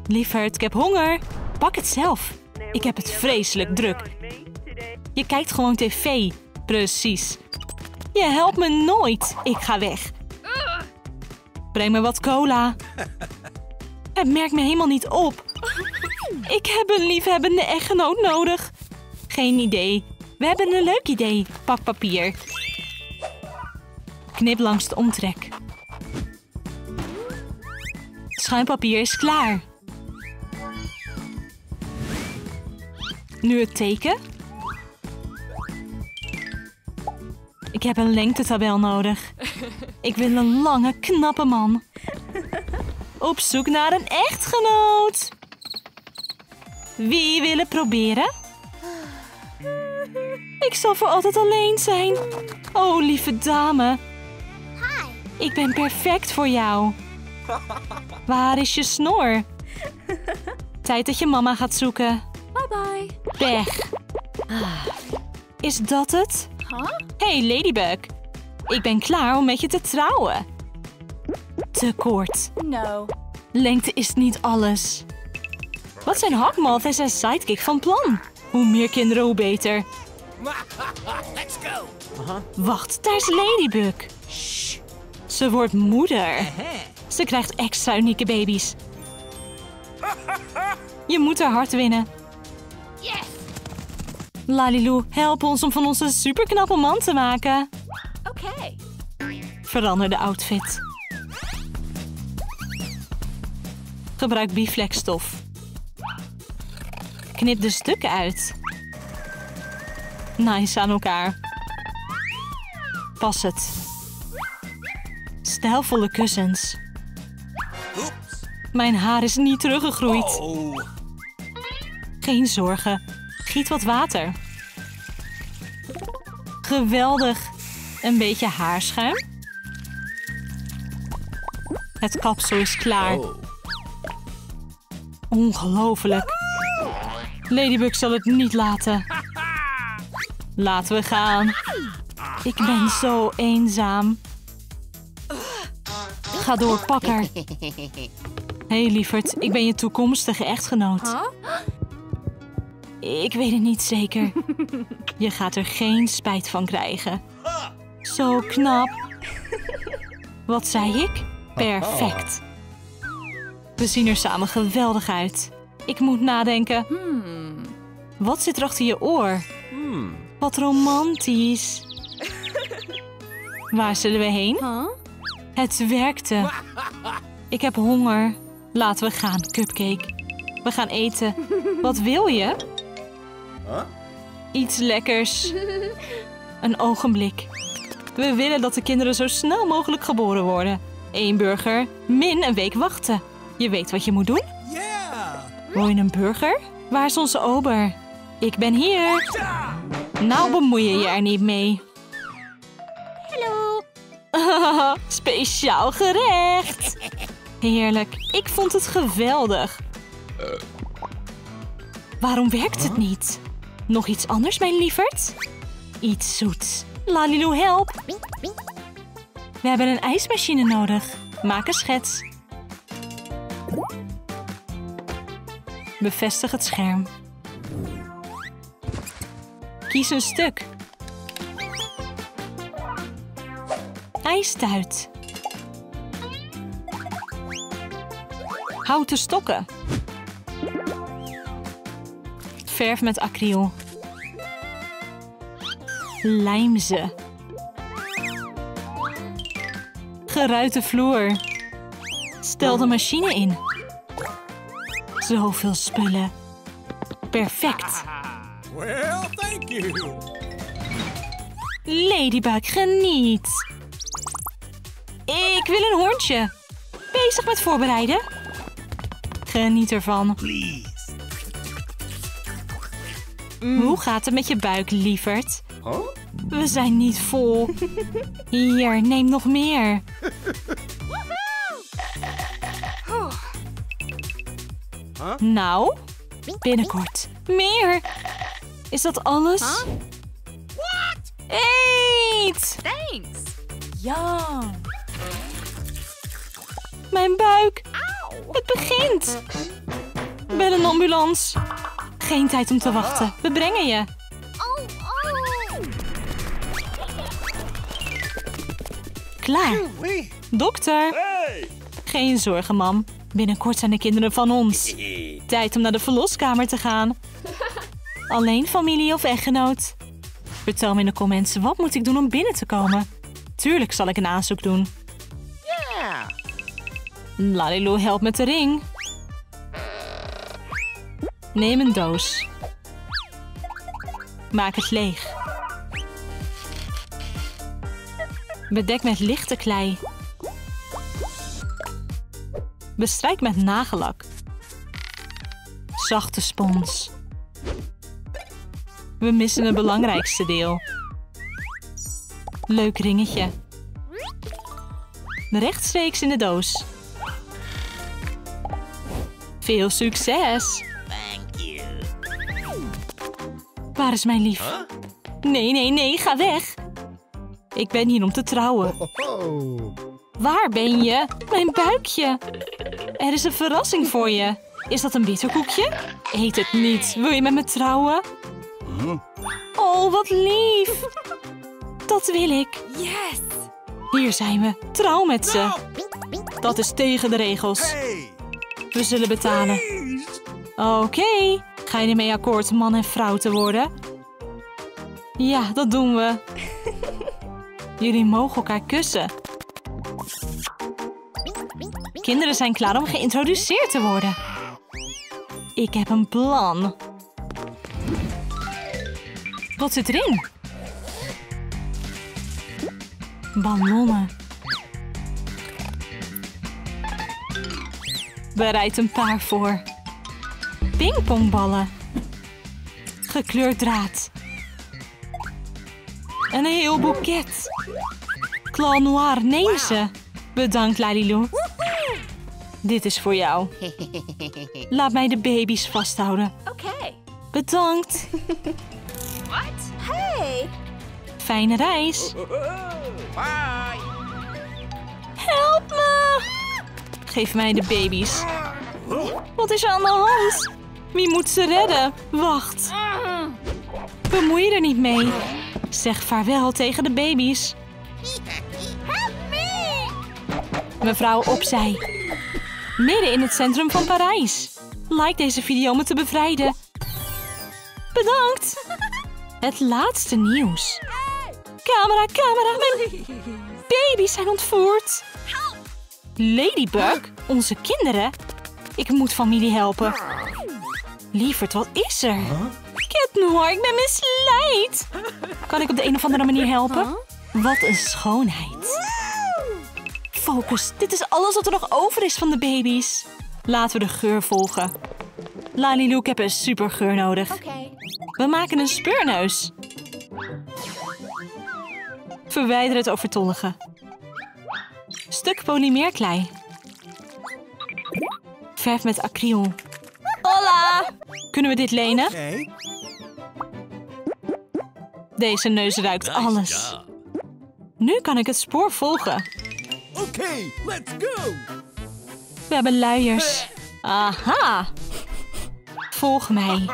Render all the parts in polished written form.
Lieverd, ik heb honger. Pak het zelf. Ik heb het vreselijk druk. Je kijkt gewoon tv. Precies. Je helpt me nooit. Ik ga weg. Breng me wat cola. Het merkt me helemaal niet op. Ik heb een liefhebbende echtgenoot nodig. Geen idee. We hebben een leuk idee. Pak papier. Knip langs de omtrek. Schuimpapier is klaar. Nu het teken. Ik heb een lengtetabel nodig. Ik wil een lange, knappe man. Op zoek naar een echtgenoot. Wie wil het proberen? Ik zal voor altijd alleen zijn. Oh, lieve dame. Ik ben perfect voor jou. Waar is je snor? Tijd dat je mama gaat zoeken. Bye bye. Pech. Is dat het? Hey, Ladybug. Ik ben klaar om met je te trouwen. Te kort. No. Lengte is niet alles. Wat zijn Hawkmoth en zijn sidekick van plan? Hoe meer kinderen, hoe beter. Let's go. Wacht, daar is Ladybug. Ze wordt moeder. Ze krijgt extra unieke baby's. Je moet haar hart winnen. Yes. Lalilou, help ons om van onze superknappe man te maken. Okay. Verander de outfit. Gebruik biflexstof. Knip de stukken uit. Nice aan elkaar. Pas het. Stijlvolle kussens. Mijn haar is niet teruggegroeid. Geen zorgen. Giet wat water. Geweldig. Een beetje haarschuim. Het kapsel is klaar. Ongelooflijk. Ladybug zal het niet laten. Laten we gaan. Ik ben zo eenzaam. Ga door, pak haar. Hé, lieverd, ik ben je toekomstige echtgenoot. Ik weet het niet zeker. Je gaat er geen spijt van krijgen. Zo knap. Wat zei ik? Perfect. We zien er samen geweldig uit. Ik moet nadenken. Wat zit er achter je oor? Wat romantisch. Waar zullen we heen? Het werkte. Ik heb honger. Laten we gaan, Cupcake. We gaan eten. Wat wil je? Iets lekkers. Een ogenblik. We willen dat de kinderen zo snel mogelijk geboren worden. 1 burger, min een week wachten. Je weet wat je moet doen? Wil je een burger? Waar is onze ober? Ik ben hier. Nou bemoei je je er niet mee. Hallo. Speciaal gerecht. Heerlijk. Ik vond het geweldig. Waarom werkt het niet? Nog iets anders, mijn lieverd? Iets zoets. Lalilou, help. We hebben een ijsmachine nodig. Maak een schets. Bevestig het scherm. Kies een stuk. Ijstuit. Houten stokken. Verf met acryl. Lijm ze. Geruite vloer. Stel de machine in. Zoveel spullen. Perfect. Well, thank you. Ladybug, geniet. Ik wil een hoorntje. Bezig met voorbereiden. Geniet ervan. Please. Hoe gaat het met je buik, lieverd? We zijn niet vol. Hier, neem nog meer. Nou, binnenkort. Meer. Is dat alles? Eet! Thanks. Mijn buik. Het begint. Een ambulance. Geen tijd om te wachten. We brengen je. Klaar. Dokter. Geen zorgen, mam. Binnenkort zijn de kinderen van ons. Tijd om naar de verloskamer te gaan. Alleen familie of echtgenoot? Vertel me in de comments, wat moet ik doen om binnen te komen? Tuurlijk zal ik een aanzoek doen. Lalilu helpt met de ring. Neem een doos. Maak het leeg. Bedek met lichte klei. Bestrijk met nagellak. Zachte spons. We missen het belangrijkste deel. Leuk ringetje. Rechtstreeks in de doos. Veel succes! Waar is mijn lief? Nee, ga weg! Ik ben hier om te trouwen. Waar ben je? Mijn buikje! Er is een verrassing voor je. Is dat een bitterkoekje? Eet het niet. Wil je met me trouwen? Oh, wat lief! Dat wil ik. Yes! Hier zijn we. Trouw met ze. Dat is tegen de regels. We zullen betalen. Oké. Ga je ermee akkoord man en vrouw te worden? Ja, dat doen we. Jullie mogen elkaar kussen. Kinderen zijn klaar om geïntroduceerd te worden. Ik heb een plan. Wat zit erin? Ballonnen. Bereid een paar voor. Pingpongballen. Gekleurd draad. Een heel boeket. Claw Noir, neem ze. Bedankt, Lalilu. Dit is voor jou. Laat mij de baby's vasthouden. Okay. Bedankt. What? Hey! Fijne reis. Bye. Help me! Geef mij de baby's. Wat is er aan de hand? Wie moet ze redden? Wacht. Bemoei je er niet mee. Zeg vaarwel tegen de baby's. Help me! Mevrouw, opzij. Midden in het centrum van Parijs. Like deze video om me te bevrijden. Bedankt. Het laatste nieuws. Camera, mijn baby's zijn ontvoerd. Ladybug? Onze kinderen? Ik moet familie helpen. Lieverd, wat is er? Cat Noir, ik ben misleid. Kan ik op de een of andere manier helpen? Wat een schoonheid. Focus, dit is alles wat er nog over is van de baby's. Laten we de geur volgen. Lalilu, ik heb een supergeur nodig. Okay. We maken een speurneus. Verwijder het overtollige. Stuk polymeerklei. Verf met acryl. Hola! Kunnen we dit lenen? Deze neus ruikt alles. Nu kan ik het spoor volgen. Okay, let's go. We hebben luiers. Aha! Volg mij.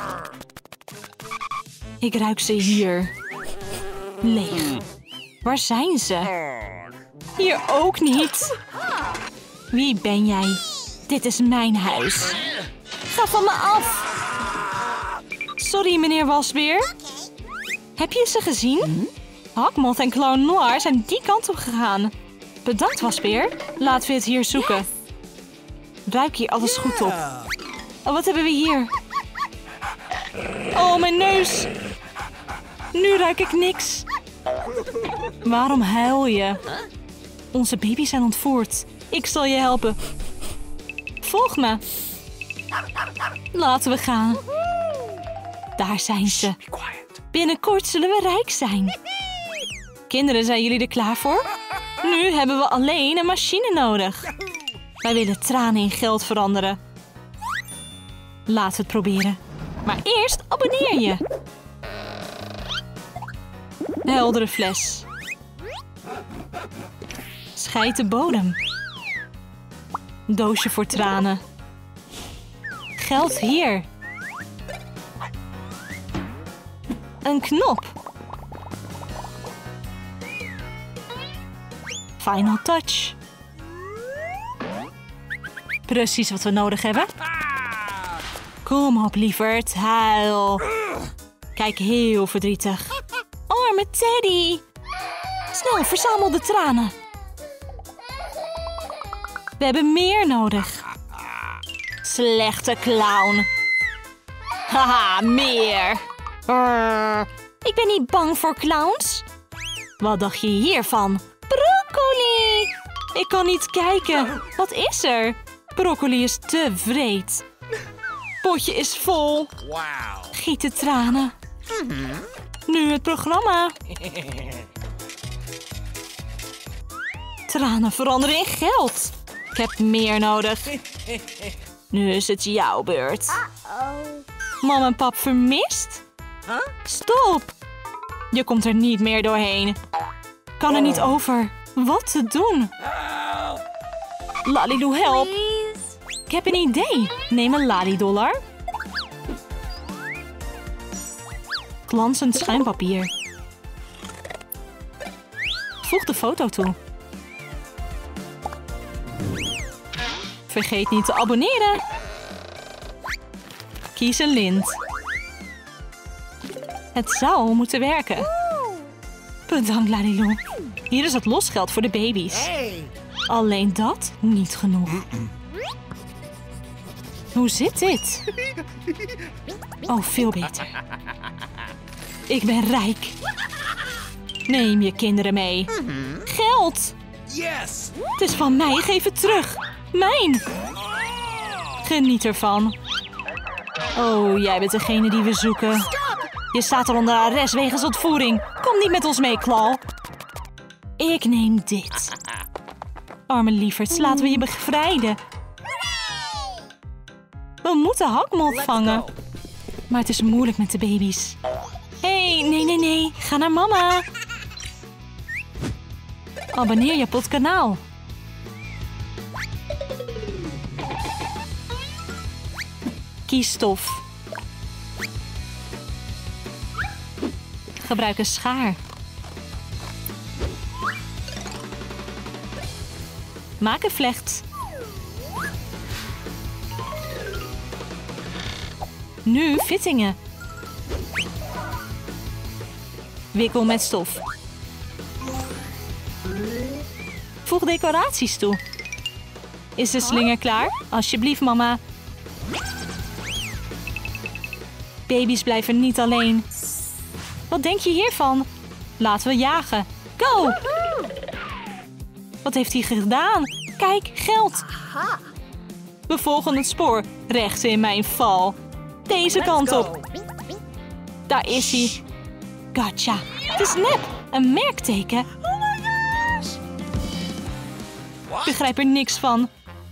Ik ruik ze hier. Leeg. Waar zijn ze? Hier ook niet. Wie ben jij? Dit is mijn huis. Ga van me af. Sorry, meneer Wasbeer. Heb je ze gezien? Hakmoth en Claw Noir zijn die kant op gegaan. Bedankt, Wasbeer. Laten we het hier zoeken. Ruik hier alles goed op. Oh, wat hebben we hier? Oh, mijn neus. Nu ruik ik niks. Waarom huil je? Onze baby's zijn ontvoerd. Ik zal je helpen. Volg me. Laten we gaan. Daar zijn ze. Binnenkort zullen we rijk zijn. Kinderen, zijn jullie er klaar voor? Nu hebben we alleen een machine nodig. Wij willen tranen in geld veranderen. Laten we het proberen. Maar eerst abonneer je. Heldere fles. Scheid de bodem. Doosje voor tranen. Geld hier. Een knop. Final touch. Precies wat we nodig hebben. Kom op, lieverd. Huil. Kijk, heel verdrietig. Arme Teddy. Snel, verzamel de tranen. We hebben meer nodig. Slechte clown. Haha, meer. Ik ben niet bang voor clowns. Wat dacht je hiervan? Broccoli! Ik kan niet kijken. Wat is er? Broccoli is te wreed. Potje is vol. Wow. Giet de tranen. Nu het programma. Tranen veranderen in geld. Ik heb meer nodig. Nu is het jouw beurt. Mam en pap vermist? Stop! Je komt er niet meer doorheen. Kan er niet over. Wat te doen? Lalilou, help! Ik heb een idee. Neem een Lali-dollar. Glanzend schuimpapier. Voeg de foto toe. Vergeet niet te abonneren. Kies een lint. Het zou moeten werken. Bedankt, Lalilou. Hier is het losgeld voor de baby's. Alleen dat niet genoeg. Hoe zit dit? Oh, veel beter. Ik ben rijk. Neem je kinderen mee. Geld! Yes. Het is van mij, geef het terug. Mijn! Geniet ervan. Oh, jij bent degene die we zoeken. Je staat er onder arrest wegens ontvoering. Kom niet met ons mee, Klal. Ik neem dit. Arme lieverds, laten we je bevrijden. We moeten Hakmoth vangen. Maar het is moeilijk met de baby's. Hé, nee. Ga naar mama. Abonneer je op het kanaal. Kies stof. Gebruik een schaar. Maak een vlecht. Nu fittingen. Wikkel met stof. Voeg decoraties toe. Is de slinger klaar? Alsjeblieft, mama. Baby's blijven niet alleen. Wat denk je hiervan? Laten we jagen. Go! Wat heeft hij gedaan? Kijk, geld. We volgen het spoor. Rechts in mijn val. Deze kant op. Daar is hij. Gotcha. Het is nep. Een merkteken. Ik begrijp er niks van.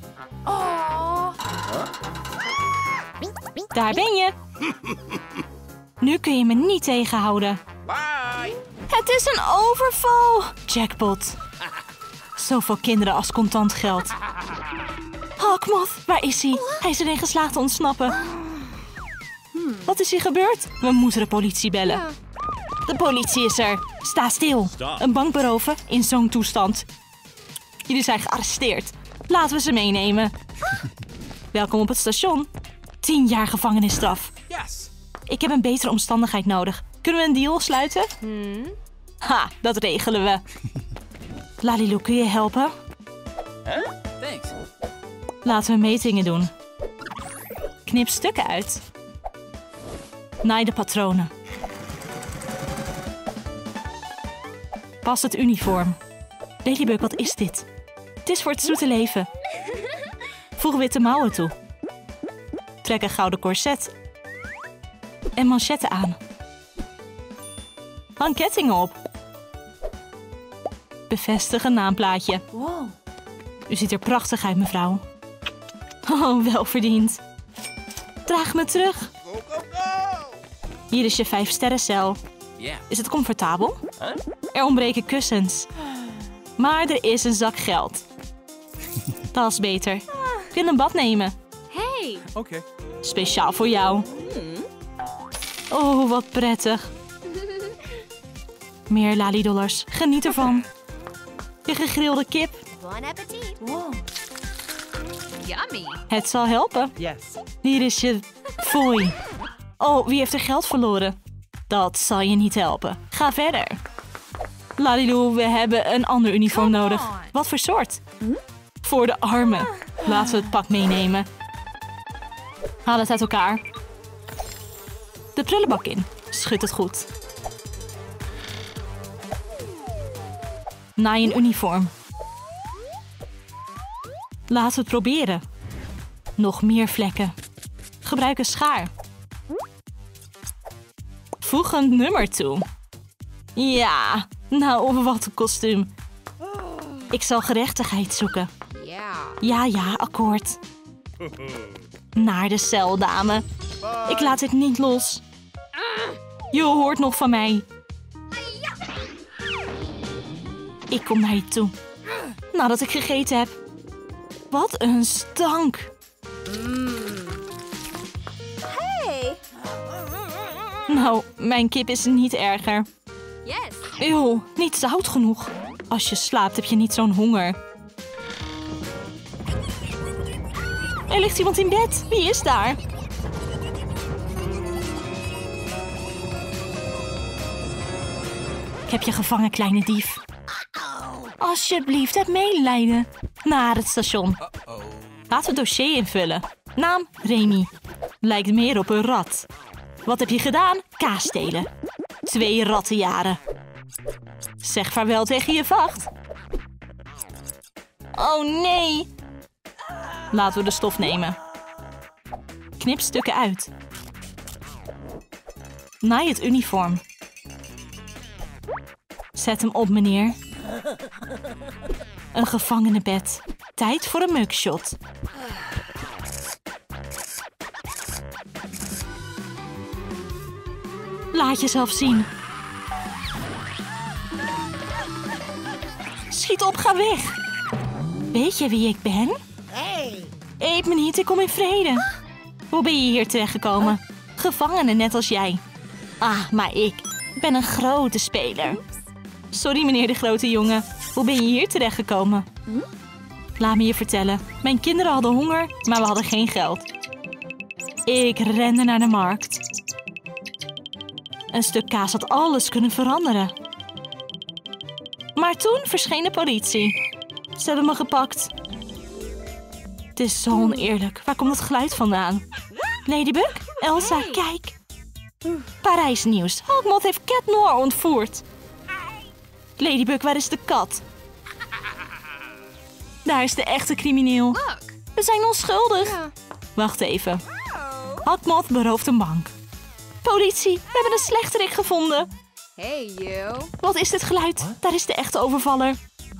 Daar ben je. Nu kun je me niet tegenhouden. Bye. Het is een overval. Jackpot. Zoveel kinderen als contant geld. Hakmoth, waar is hij? Hij is erin geslaagd te ontsnappen. Wat is hier gebeurd? We moeten de politie bellen. De politie is er. Sta stil. Een bank beroven in zo'n toestand. Jullie zijn gearresteerd. Laten we ze meenemen. Welkom op het station. 10 jaar gevangenisstraf. Yes. Ik heb een betere omstandigheid nodig. Kunnen we een deal sluiten? Ha, dat regelen we. Lalilou, kun je helpen? Thanks. Laten we metingen doen. Knip stukken uit. Naai de patronen. Pas het uniform. Ladybug, wat is dit? Het is voor het zoete leven. Voeg witte mouwen toe. Trek een gouden corset. En manchetten aan. Hang kettingen op. Bevestig een naamplaatje. Wow. U ziet er prachtig uit, mevrouw. Oh, wel verdiend. Draag me terug. Go, go, go. Hier is je 5-sterrencel. Yeah. Is het comfortabel? Huh? Er ontbreken kussens. Maar er is een zak geld. Dat is beter. Ik wil een bad nemen. Hey. Okay. Speciaal voor jou. Oh, wat prettig. Meer lollidollars. Geniet ervan. Je gegrilde kip. Bon appetit. Yummy. Het zal helpen. Yes. Hier is je fooi. Oh, wie heeft er geld verloren? Dat zal je niet helpen. Ga verder. Lalilou, we hebben een ander uniform nodig. Wat voor soort? Voor de armen. Laten we het pak meenemen. Haal het uit elkaar. De prullenbak in. Schud het goed. Naai een uniform. Laten we het proberen. Nog meer vlekken. Gebruik een schaar. Voeg een nummer toe. Ja, nou wat een kostuum. Ik zal gerechtigheid zoeken. Ja, akkoord. Naar de cel, dame. Ik laat het niet los. Je hoort nog van mij. Ik kom naar je toe. Nadat ik gegeten heb. Wat een stank. Hey. Nou, mijn kip is niet erger. Yes. Eeuw, niet zout genoeg. Als je slaapt heb je niet zo'n honger. Er ligt iemand in bed. Wie is daar? Ik heb je gevangen, kleine dief. Alsjeblieft, heb medelijden. Naar het station. Laten we het dossier invullen. Naam, Remy. Lijkt meer op een rat. Wat heb je gedaan? Kaas stelen. 2 rattenjaren. Zeg vaarwel tegen je vacht. Oh nee. Laten we de stof nemen. Knip stukken uit. Naai het uniform. Zet hem op, meneer. Een gevangenenbed. Tijd voor een mugshot. Laat jezelf zien. Schiet op, ga weg. Weet je wie ik ben? Hey. Eet me niet, ik kom in vrede. Hoe ben je hier terechtgekomen? Gevangene net als jij. Ah, maar ik ben een grote speler. Sorry, meneer de grote jongen. Hoe ben je hier terechtgekomen? Laat me je vertellen. Mijn kinderen hadden honger, maar we hadden geen geld. Ik rende naar de markt. Een stuk kaas had alles kunnen veranderen. Maar toen verscheen de politie. Ze hebben me gepakt. Het is zo oneerlijk. Waar komt het geluid vandaan? Ladybug? Elsa, kijk. Parijs-nieuws. Hawkmoth heeft Cat Noir ontvoerd. Ladybug, waar is de kat? Daar is de echte crimineel. We zijn onschuldig. Wacht even. Hawkmoth berooft een bank. Politie, we hebben een slechterik gevonden. Hey, you. Wat is dit geluid? Daar is de echte overvaller.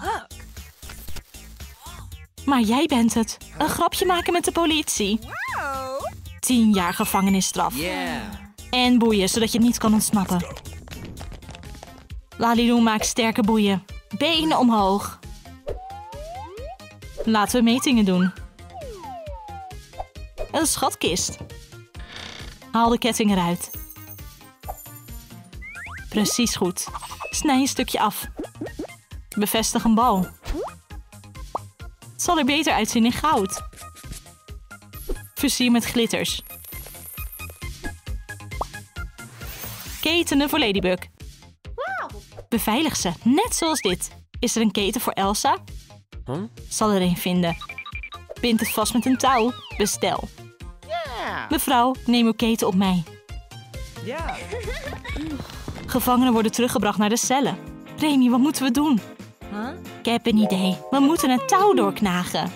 Maar jij bent het. Een grapje maken met de politie. 10 jaar gevangenisstraf. Yeah. En boeien, zodat je niet kan ontsnappen. Lalilou maakt sterke boeien. Benen omhoog. Laten we metingen doen. Een schatkist. Haal de ketting eruit. Precies goed. Snij een stukje af. Bevestig een bal. Het zal er beter uitzien in goud. Versier met glitters. Ketenen voor Ladybug. Beveilig ze, net zoals dit. Is er een keten voor Elsa? Zal er een vinden. Bind het vast met een touw. Bestel. Mevrouw, neem uw keten op mij. Yeah. Gevangenen worden teruggebracht naar de cellen. Remy, wat moeten we doen? Ik heb een idee. We moeten een touw doorknagen.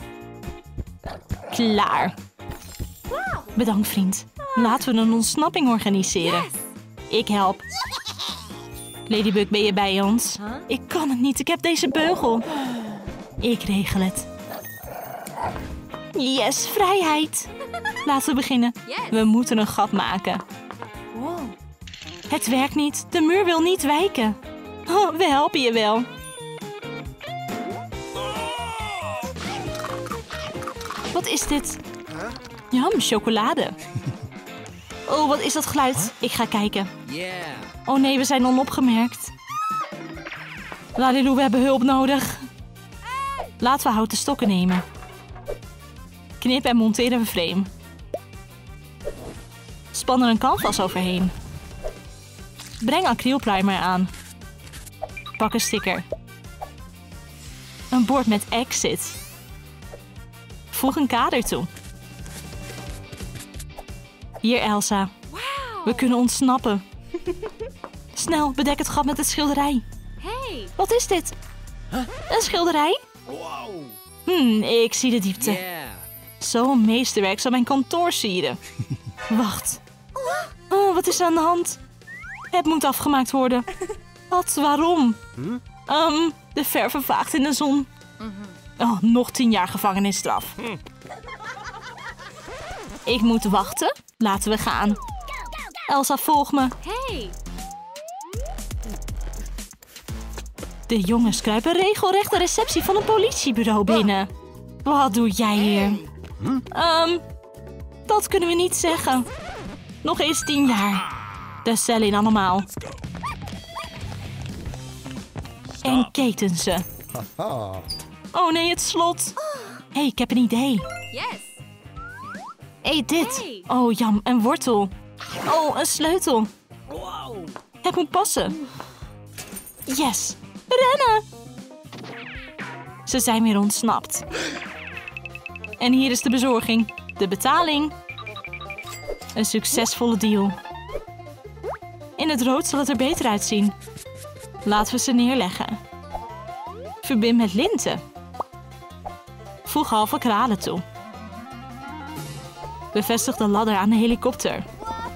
Klaar. Bedankt, vriend. Laten we een ontsnapping organiseren. Ik help. Ladybug, ben je bij ons? Ik kan het niet, ik heb deze beugel. Ik regel het. Yes, vrijheid. Laten we beginnen. We moeten een gat maken. Het werkt niet. De muur wil niet wijken. Oh, we helpen je wel. Wat is dit? Jam, chocolade. Oh, wat is dat geluid? Ik ga kijken. Yeah. Oh nee, we zijn onopgemerkt. Lalilou, we hebben hulp nodig. Laten we houten stokken nemen. Knip en monteren we frame. Span er een canvas overheen. Breng acrylprimer aan. Pak een sticker. Een bord met exit. Voeg een kader toe. Hier, Elsa. We kunnen ontsnappen. Snel, bedek het gat met het schilderij. Hey. Wat is dit? Een schilderij? Wow. Ik zie de diepte. Yeah. Zo'n meesterwerk zal mijn kantoor sieren. Wacht. Oh, wat is er aan de hand? Het moet afgemaakt worden. Wat? Waarom? De verf vervaagt in de zon. Oh, nog 10 jaar gevangenisstraf. Ik moet wachten. Laten we gaan. Elsa, volg me. Hey. De jongens kruipen regelrecht de receptie van een politiebureau binnen. Wat doe jij hier? Dat kunnen we niet zeggen. Nog eens 10 jaar. De cel in allemaal. En keten ze. Oh nee, het slot. Hé, ik heb een idee. Yes. Eet dit. Hey. Oh, jam, een wortel. Oh, een sleutel. Wow. Het moet passen. Yes. Rennen. Ze zijn weer ontsnapt. En hier is de bezorging. De betaling. Een succesvolle deal. In het rood zal het er beter uitzien. Laten we ze neerleggen. Verbind met linten. Voeg halve kralen toe. Bevestig de ladder aan de helikopter.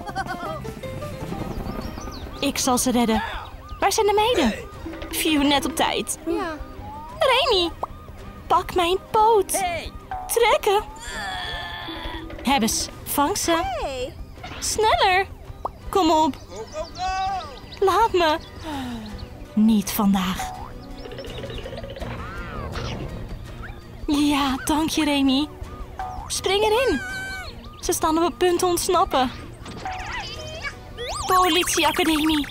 Ik zal ze redden. Waar zijn de meiden? Phew, net op tijd. Ja. Remy, pak mijn poot. Hey. Trekken. Hebbes, vang ze. Hey. Sneller. Kom op. Go, go, go. Laat me. Niet vandaag. Ja, dank je, Remy. Spring erin. Ze staan op het punt te ontsnappen. Politieacademie.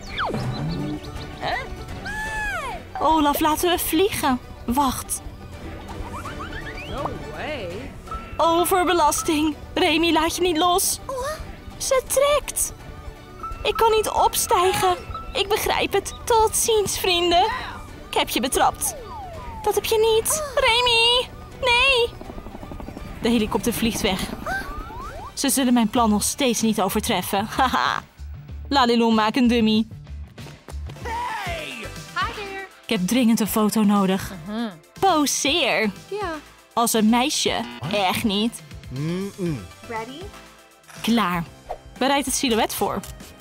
Olaf, laten we vliegen. Wacht. No way. Overbelasting. Remy, laat je niet los. Ze trekt. Ik kan niet opstijgen. Ik begrijp het. Tot ziens, vrienden. Ik heb je betrapt. Dat heb je niet. Remy! Nee! De helikopter vliegt weg. Ze zullen mijn plan nog steeds niet overtreffen. Haha. Lalilou, maak een dummy. Hey. Hi there. Ik heb dringend een foto nodig. Poseer. Ja. Als een meisje. Echt niet. Ready? Klaar. Bereid het silhouet voor.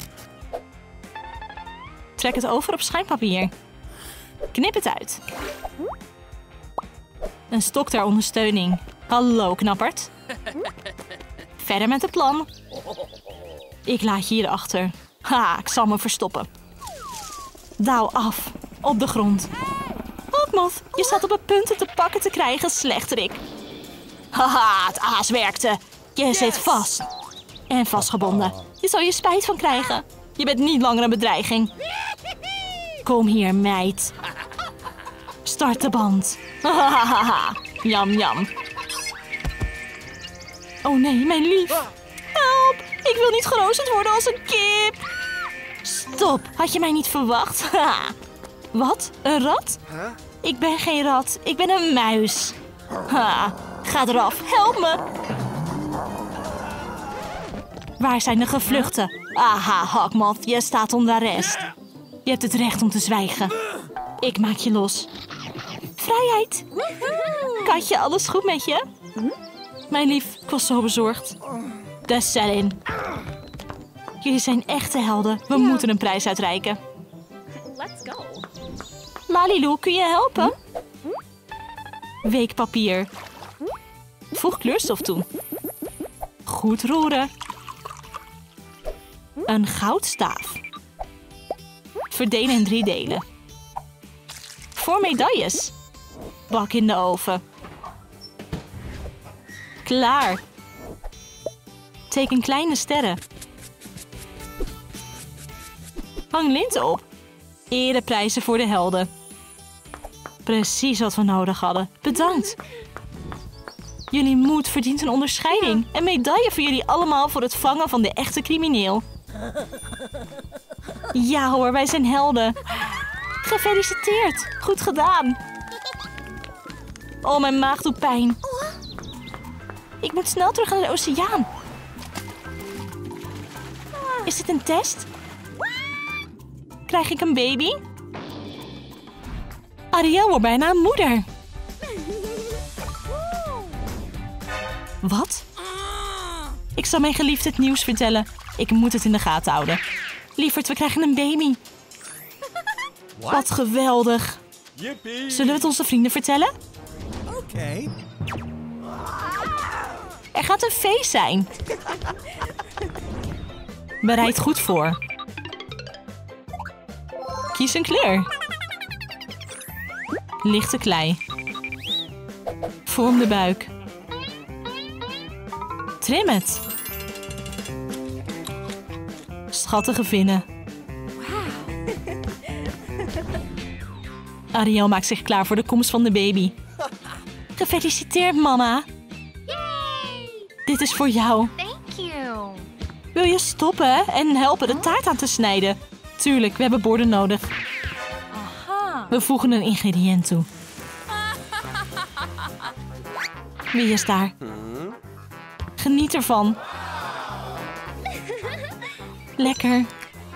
Trek het over op schuimpapier. Knip het uit. Een stok ter ondersteuning. Hallo, knappert. Verder met het plan. Ik laat je hier achter. Ha, ik zal me verstoppen. Douw af. Op de grond. Hawkmoth, je staat op het punt het te pakken te krijgen, slechterik. Haha, het aas werkte. Je zit vast. En vastgebonden. Je zal je spijt van krijgen. Je bent niet langer een bedreiging. Kom hier, meid. Start de band. Hahaha. Jam, jam. Oh nee, mijn lief. Help, ik wil niet geroosterd worden als een kip. Stop, had je mij niet verwacht? Haha. Wat, een rat? Ik ben geen rat, ik ben een muis. Ha, ga eraf, help me. Waar zijn de gevluchten? Aha, Hawkmoth, je staat onder arrest. Je hebt het recht om te zwijgen. Ik maak je los. Vrijheid. Katje, alles goed met je? Mijn lief, ik was zo bezorgd. De cel in. Jullie zijn echte helden. We moeten een prijs uitreiken. Let's go. Lalilou, kun je helpen? Weekpapier. Voeg kleurstof toe. Goed roeren. Een goudstaaf. Verdelen in 3 delen. Voor medailles. Bak in de oven. Klaar. Teken kleine sterren. Hang linten op. Ereprijzen voor de helden. Precies wat we nodig hadden. Bedankt. Jullie moed verdient een onderscheiding. Een medaille voor jullie allemaal voor het vangen van de echte crimineel. Ja hoor, wij zijn helden. Gefeliciteerd. Goed gedaan. Oh, mijn maag doet pijn. Ik moet snel terug naar de oceaan. Is dit een test? Krijg ik een baby? Ariel wordt bijna een moeder. Wat? Ik zal mijn geliefde het nieuws vertellen. Ik moet het in de gaten houden. Lieverd, we krijgen een baby. Wat geweldig. Yippie! Zullen we het onze vrienden vertellen? Oké. Er gaat een feest zijn. Bereid goed voor. Kies een kleur. Lichte klei. Vorm de buik. Trim het. Schattige vinnen. Ariel maakt zich klaar voor de komst van de baby. Gefeliciteerd, mama. Dit is voor jou. Thank you. Wil je stoppen en helpen de taart aan te snijden? Tuurlijk, we hebben borden nodig. We voegen een ingrediënt toe. Wie is daar? Geniet ervan. Lekker.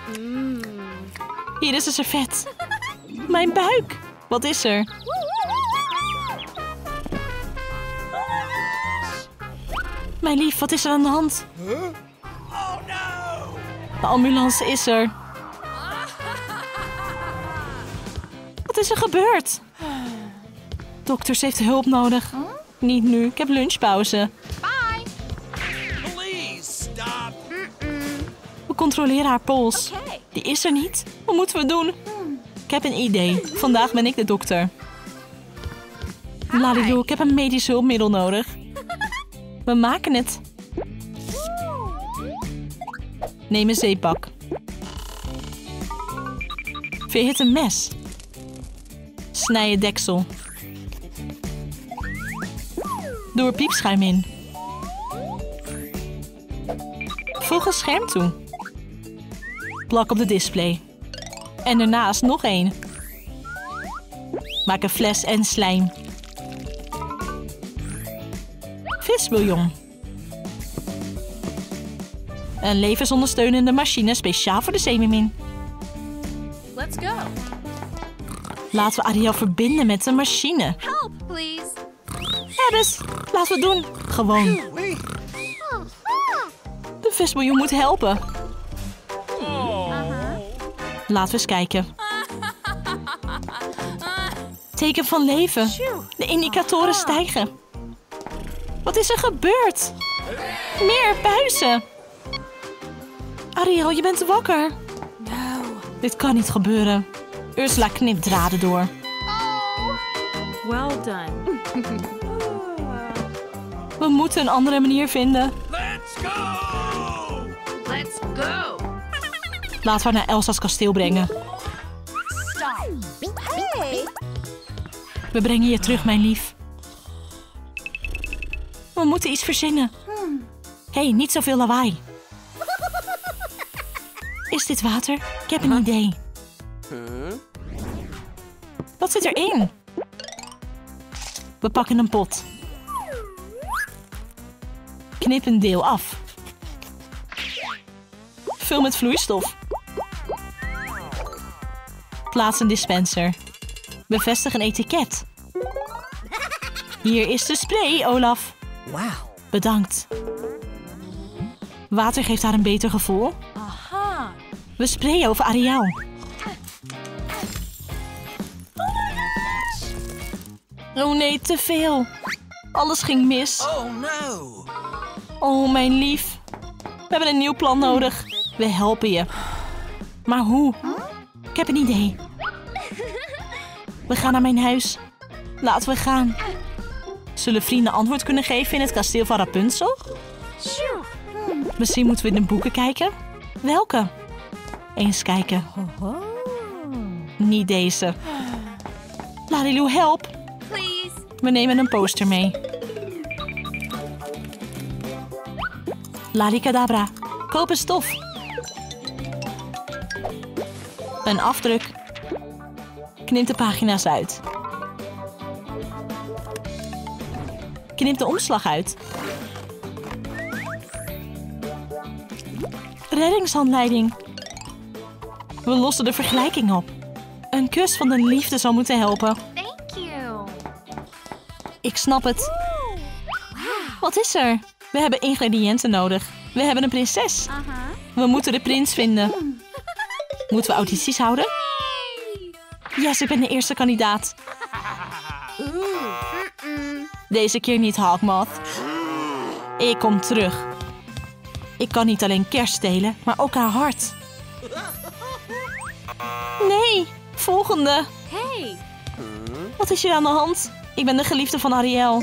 Hier is een servet. Mijn buik. Wat is er? Mijn lief, wat is er aan de hand? Oh no! De ambulance is er. Wat is er gebeurd? Dokters heeft hulp nodig. Niet nu, ik heb lunchpauze. Bye. Please stop! We controleren haar pols. Okay. Die is er niet. Wat moeten we doen? Ik heb een idee. Vandaag ben ik de dokter. Lalilu, ik heb een medisch hulpmiddel nodig. We maken het. Neem een zeepak. Verhit een mes. Snij het deksel. Doe er piepschuim in. Voeg een scherm toe. Plak op de display. En daarnaast nog één. Maak een fles en slijm. Visbouillon. Een levensondersteunende machine speciaal voor de zeemermin. Let's go. Laten we Ariel verbinden met de machine. Help, please. Ebbes, laten we het doen. Gewoon. De visbouillon moet helpen. Laten we eens kijken. Teken van leven. De indicatoren stijgen. Wat is er gebeurd? Meer buizen. Ariel, je bent wakker. No. Dit kan niet gebeuren. Ursula knipt draden door. Well done. We moeten een andere manier vinden. Let's go! Let's go. Laten we haar naar Elsa's kasteel brengen. Stop. Hey. We brengen je terug, mijn lief. We moeten iets verzinnen. Hé, niet zoveel lawaai. Is dit water? Ik heb een idee. Wat zit erin? We pakken een pot. Knip een deel af. Vul met vloeistof. Plaats een dispenser. Bevestig een etiket. Hier is de spray, Olaf. Wauw. Bedankt. Water geeft haar een beter gevoel. Aha. We sprayen over Ariel. Oh nee, te veel. Alles ging mis. Oh no! Oh, mijn lief. We hebben een nieuw plan nodig. We helpen je. Maar hoe? Ik heb een idee. We gaan naar mijn huis. Laten we gaan. Zullen vrienden antwoord kunnen geven in het kasteel van Rapunzel? Shoo. Misschien moeten we in de boeken kijken. Welke? Eens kijken. Niet deze. Lalilu, help. Please. We nemen een poster mee. Lalicadabra. Koop een stof. Een afdruk. Knip de pagina's uit. Knip de omslag uit. Reddingshandleiding. We lossen de vergelijking op. Een kus van de liefde zal moeten helpen. Thank you. Ik snap het. Wat is er? We hebben ingrediënten nodig. We hebben een prinses. We moeten de prins vinden. Moeten we audities houden? Yes, ik ben de eerste kandidaat. Deze keer niet, Hawkmoth. Ik kom terug. Ik kan niet alleen kerst stelen, maar ook haar hart. Nee, volgende. Hey. Wat is hier aan de hand? Ik ben de geliefde van Ariel.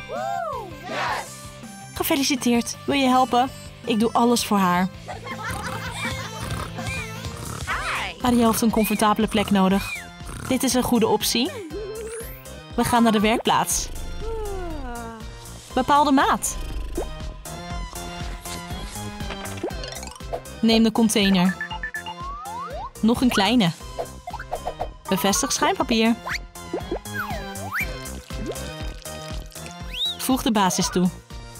Gefeliciteerd. Wil je helpen? Ik doe alles voor haar. Ariel heeft een comfortabele plek nodig. Dit is een goede optie. We gaan naar de werkplaats. Bepaal de maat. Neem de container. Nog een kleine. Bevestig schuimpapier. Voeg de basis toe.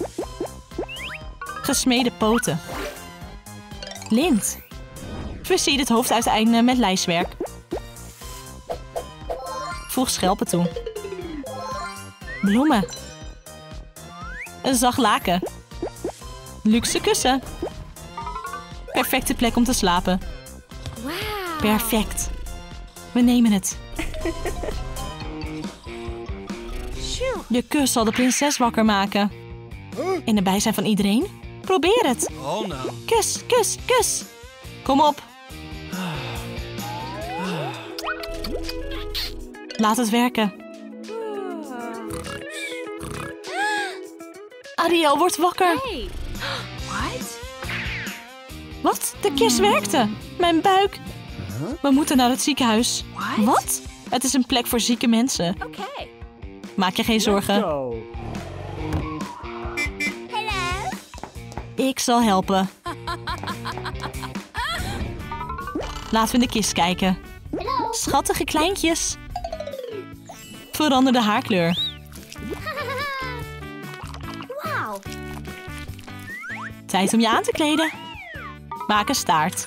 Gesmeden poten. Lint. Versier het hoofduiteinde met lijstwerk. Voeg schelpen toe. Bloemen. Een zacht laken. Luxe kussen. Perfecte plek om te slapen. Wow. Perfect. We nemen het. De kus zal de prinses wakker maken. In de bijzijn van iedereen? Probeer het. Oh no. Kus, kus, kus. Kom op. Laat het werken. Ariel wordt wakker. Hey. What? Wat? De kist werkte. Mijn buik. We moeten naar het ziekenhuis. What? Wat? Het is een plek voor zieke mensen. Okay. Maak je geen zorgen. Hello. Ik zal helpen. Laten we in de kist kijken. Schattige kleintjes. Verander de haarkleur. Wow. Tijd om je aan te kleden. Maak een staart.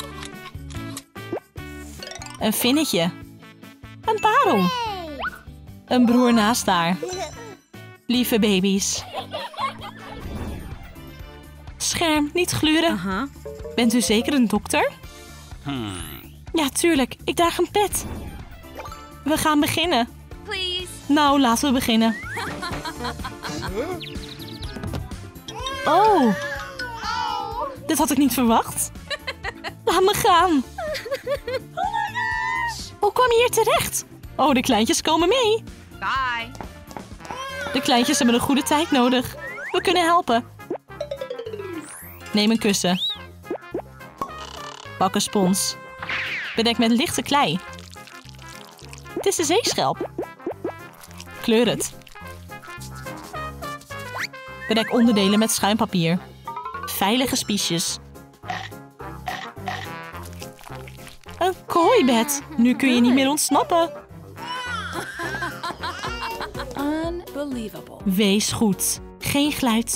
Een vinnetje. Een parel. Een broer naast haar. Lieve baby's. Scherm, niet gluren. Bent u zeker een dokter? Ja, tuurlijk. Ik draag een pet. We gaan beginnen. Please. Nou, laten we beginnen. Oh. Dit had ik niet verwacht. Laat me gaan. Hoe kwam je hier terecht? Oh, de kleintjes komen mee. Bye. De kleintjes hebben een goede tijd nodig. We kunnen helpen. Neem een kussen. Pak een spons. Bedek met lichte klei. Het is de zeeschelp. Kleur het. Bedek onderdelen met schuimpapier. Veilige spiesjes. Een kooibed. Nu kun je niet meer ontsnappen. Unbelievable. Wees goed. Geen geluid.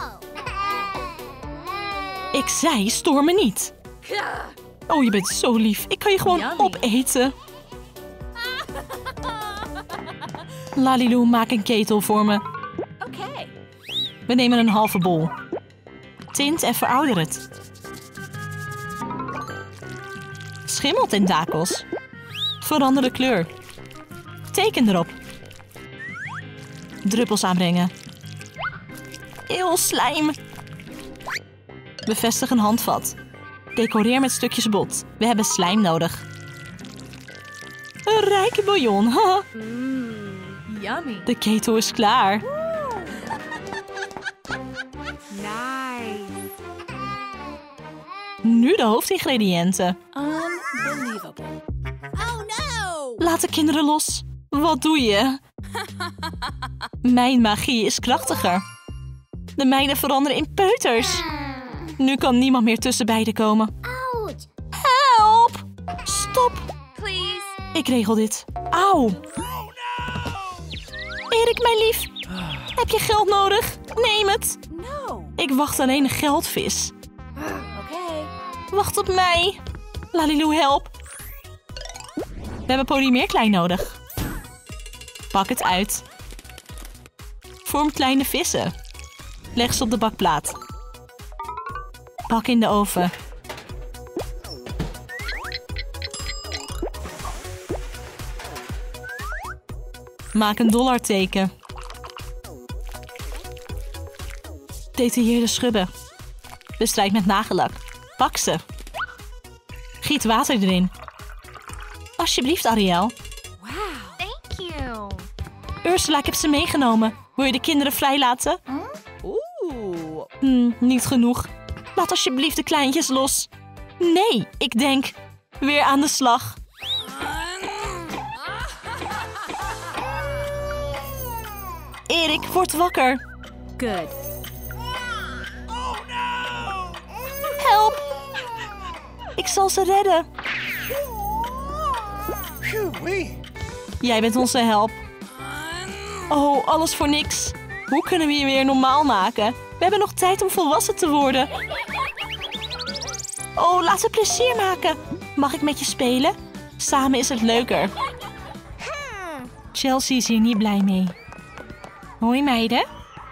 Ik zei, stoor me niet. Oh, je bent zo lief. Ik kan je gewoon Yummy. opeten. Lalilu, maak een ketel voor me. Okay. We nemen een halve bol. Tint en verouder het. Schimmeltentakels. Verander de kleur. Teken erop. Druppels aanbrengen. Eeuw, slijm. Bevestig een handvat. Decoreer met stukjes bot. We hebben slijm nodig. Een rijke bouillon. Haha. Yummy. De ketel is klaar. Nice. Nu de hoofdingrediënten. Unbelievable. Oh no! Laat de kinderen los. Wat doe je? Mijn magie is krachtiger. De mijnen veranderen in peuters. Nu kan niemand meer tussen beiden komen. Ouch! Help! Stop! Please. Ik regel dit. Auw! Erik, mijn lief. Heb je geld nodig? Neem het. No! Ik wacht alleen een geldvis. Okay. Wacht op mij. Lalilou, help. We hebben polymeerklei nodig. Pak het uit. Vorm kleine vissen. Leg ze op de bakplaat. Bak in de oven. Maak een dollarteken. Detailleerde schubben. Bestrijd met nagellak. Pak ze. Giet water erin. Alsjeblieft, Ariel. Thank you. Ursula, ik heb ze meegenomen. Wil je de kinderen vrijlaten? Ooh. Niet genoeg. Laat alsjeblieft de kleintjes los. Nee, ik denk. Weer aan de slag. Erik, word wakker. Good. Help. Ik zal ze redden. Phew-wee. Jij bent onze help. Oh, alles voor niks. Hoe kunnen we je weer normaal maken? We hebben nog tijd om volwassen te worden. Oh, laten we plezier maken. Mag ik met je spelen? Samen is het leuker. Chelsea is hier niet blij mee. Hoi meiden.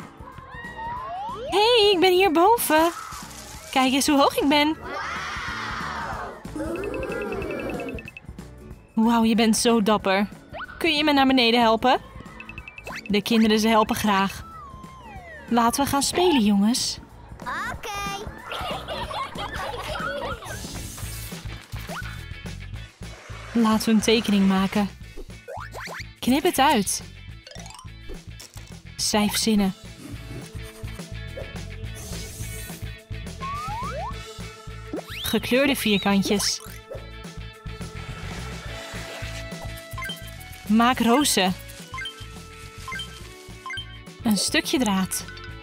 Hey, ik ben hierboven. Kijk eens hoe hoog ik ben. Wauw, je bent zo dapper. Kun je me naar beneden helpen? De kinderen, ze helpen graag. Laten we gaan spelen, jongens. Okay. Laten we een tekening maken. Knip het uit. Schrijf zinnen. Gekleurde vierkantjes. Maak rozen. Een stukje draad.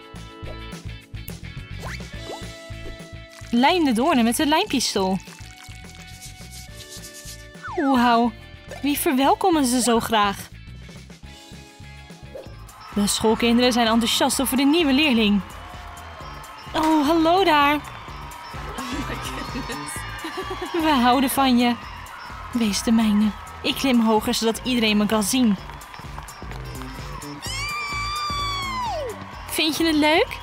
Lijm de doornen met een lijmpistool. Wauw, wie verwelkomen ze zo graag? De schoolkinderen zijn enthousiast over de nieuwe leerling. Oh, hallo daar. We houden van je. Wees de mijne. Ik klim hoger zodat iedereen me kan zien. Vind je het leuk?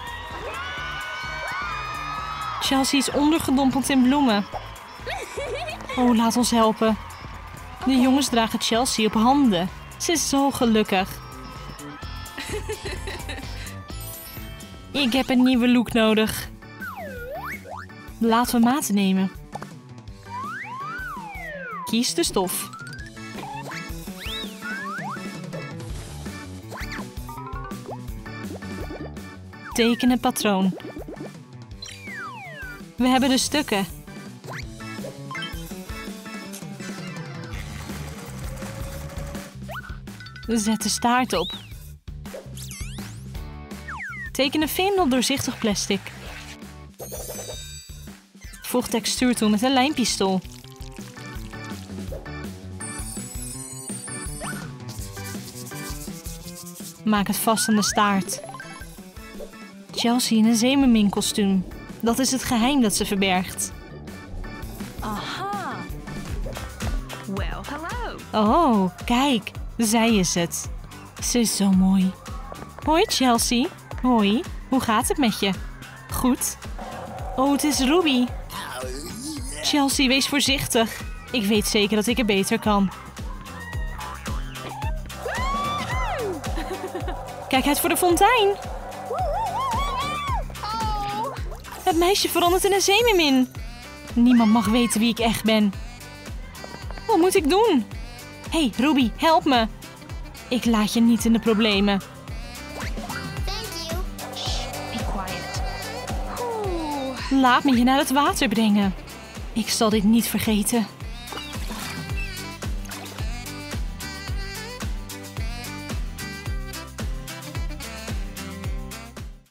Chelsea is ondergedompeld in bloemen. Oh, laat ons helpen. De jongens dragen Chelsea op handen. Ze is zo gelukkig. Ik heb een nieuwe look nodig. Laten we maten nemen. Kies de stof. Teken het patroon. We hebben de stukken. Zet de staart op. Teken een veen op doorzichtig plastic. Voeg textuur toe met een lijmpistool. Maak het vast aan de staart. Chelsea in een zeemerminkostuum. Dat is het geheim dat ze verbergt. Aha. Well, hello. Oh, kijk. Zij is het. Ze is zo mooi. Hoi Chelsea. Hoi. Hoe gaat het met je? Goed. Oh, het is Ruby. Chelsea, wees voorzichtig. Ik weet zeker dat ik er beter kan. Kijk uit voor de fontein. Het meisje verandert in een zeemermin. Niemand mag weten wie ik echt ben. Wat moet ik doen? Hey, Ruby, help me. Ik laat je niet in de problemen. Thank you. Be quiet. Ooh. Laat me je naar het water brengen. Ik zal dit niet vergeten.